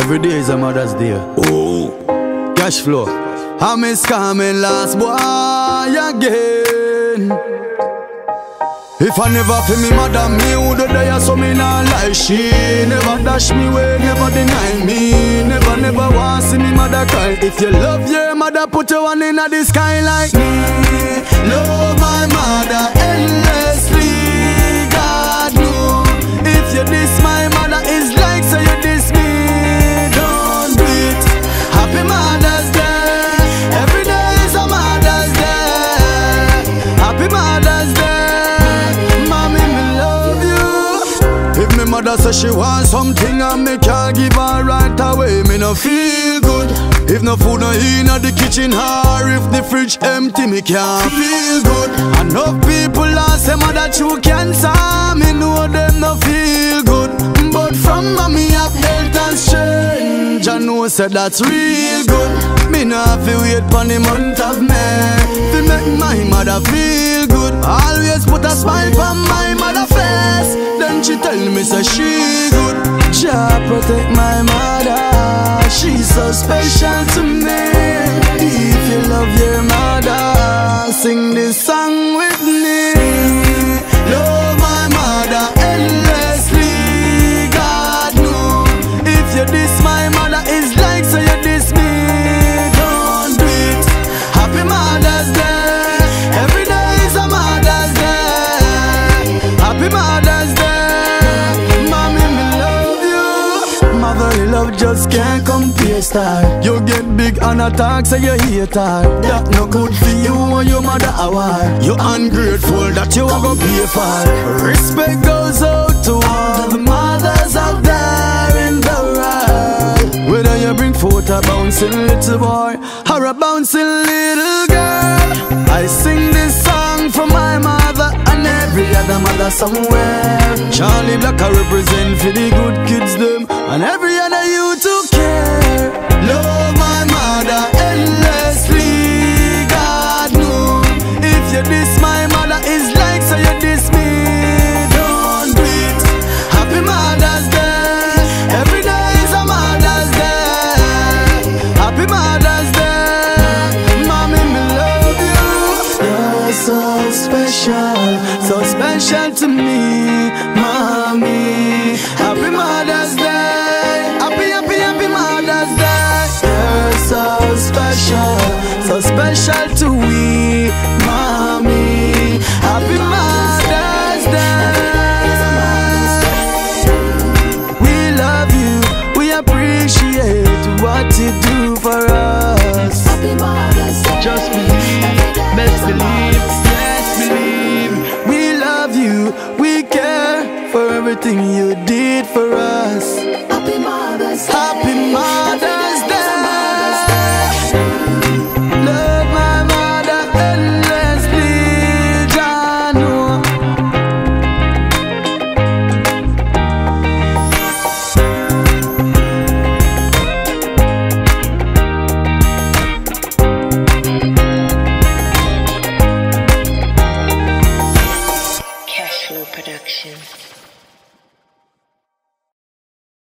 Every day is a Mother's Day. Oh, Cash flow. I miss coming last boy again. If I never feel me mother, me would die, so me not lie. She never dash me away, never deny me. Never want see me mother cry. If you love your mother, put your one in the sky like me. Love my mother endlessly. God know. If you diss my mother, it's like so you diss me. Don't do it. Happy Mother's Day. Every day is a Mother's Day. Happy Mother's Day. Mommy, me love you. If me mother says she wants something and me can't give her right away, me no feel good. If no food no in the kitchen or if the fridge empty, me can't feel good. Enough people ask them mother true cancer, me know them no feel good. But from mommy I've health and strength, I know said that's real good. Me no have to wait for the month of May to make my mother feel good. Always put a smile on my mother face, then she tell me say she good. Jah protect my mother, she's so special to me. If you love your mother, sing this song with me. Love my mother endlessly. God know. If you diss my mother, it's like so you diss me. Don't do it. Happy Mother's Day. Every day is a Mother's Day. Happy Mother's Day. Mommy, me love you. Motherly love just can't compare star. You get big and attack, say you hate her. That no good for you or your mother award. You ungrateful that you are gonna pay for. Respect goes out to all the mothers out there in the world. Whether you bring forth a bouncing little boy or a bouncing little girl, I sing this song for my mother and every other mother somewhere. Charlie Black I represent for the good kids them and every other youth who care. Love my mother endlessly. God know. If you diss my mother, it's like so you diss me. Don't do it. Happy Mother's Day. Every day is a Mother's Day. Happy Mother's Day. Mommy, me love you. You're so special to me, mommy. Happy Mother's Day. Happy Mother's Day. You're so special to we, mommy. Happy Mother's Day. We love you, we appreciate what you do for us. Happy Mother's Day. Just believe, best believe, yes believe. We love you, we care for everything you did for us.